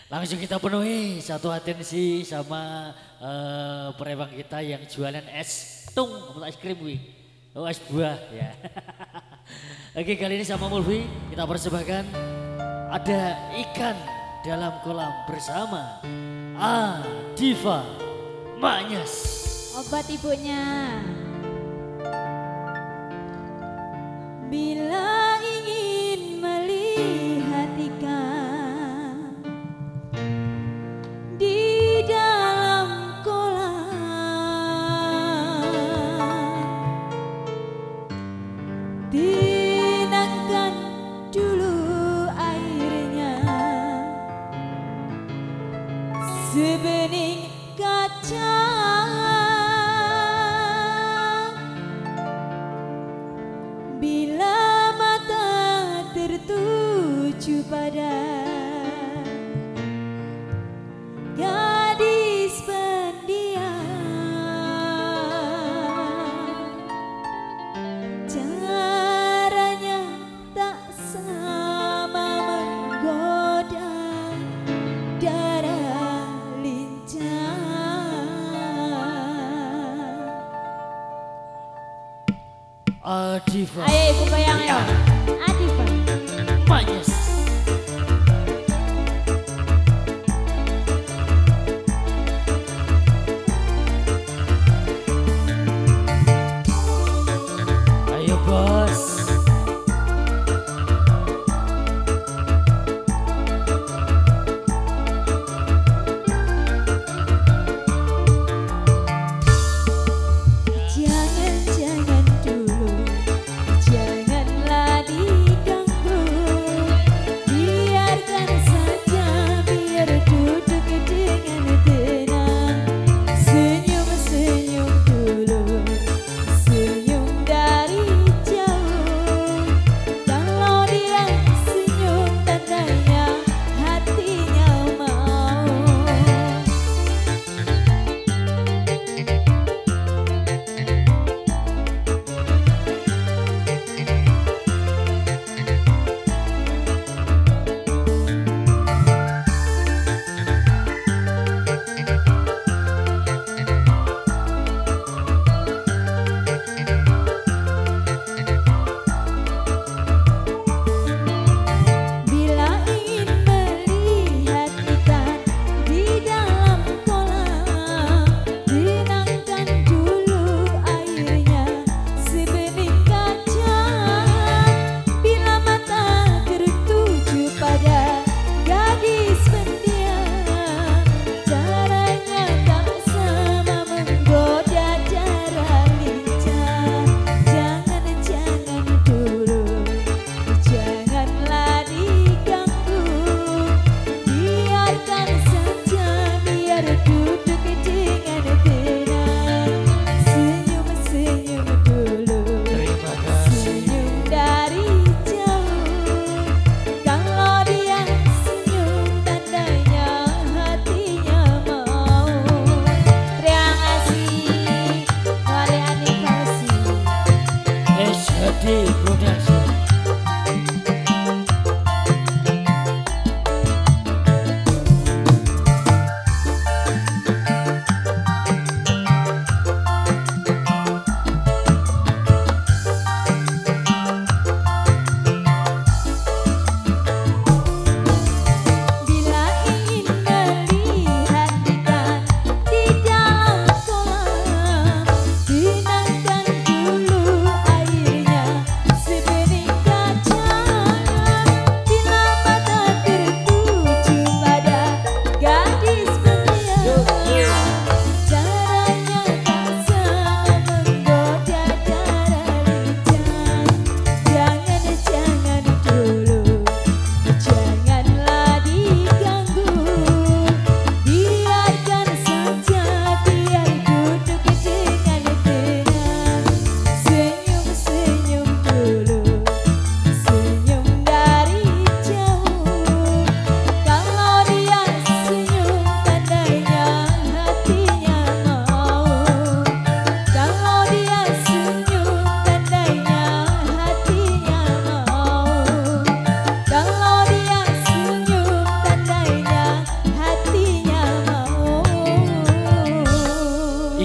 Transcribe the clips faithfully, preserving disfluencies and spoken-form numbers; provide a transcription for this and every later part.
Langsung kita penuhi satu atensi sama uh, perebang kita yang jualan es tung atau es krim wi. Oh es buah ya. Oke kali ini sama Mulfi kita persembahkan ada ikan dalam kolam bersama Adiva Manyas. Obat ibunya. Bila ingin melihat ikan di dalam kolam, tinangkan dulu airnya sebening kaca. Bila mata tertuju pada gadis pendiam, caranya tak sama menggoda darah lincah. Adiva. Ayo ibu bayang ya. Adiva Manyas. Ayo bos. Jangan-jangan dulu, janganlah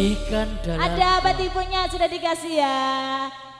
Ikan dalam Ada apa tipunya sudah dikasih ya.